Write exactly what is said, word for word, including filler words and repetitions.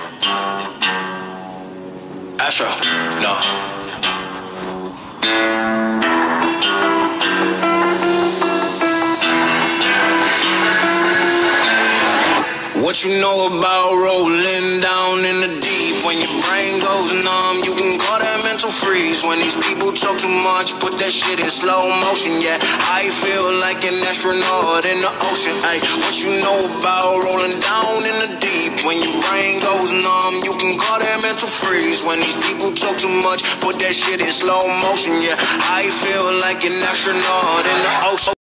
Astro, no. What you know about rolling down in the deep? When your brain goes numb, you can call that mental freeze. When these people talk too much, put that shit in slow motion. Yeah, I feel like an astronaut in the ocean. Ay, what you know about rolling down in the deep? When your brain goes numb, you can call that mental freeze. When these people talk too much, put that shit in slow motion. Yeah, I feel like an astronaut in the ocean.